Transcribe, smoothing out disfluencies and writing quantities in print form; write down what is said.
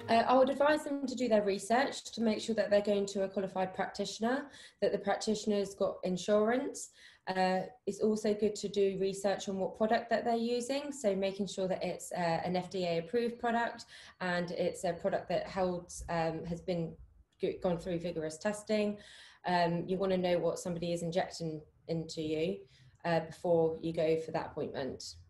I would advise them to do their research to make sure that they're going to a qualified practitioner, that the practitioner's got insurance. It's also good to do research on what product that they're using, so making sure that it's an FDA approved product and it's a product that has been gone through vigorous testing. You want to know what somebody is injecting into you before you go for that appointment.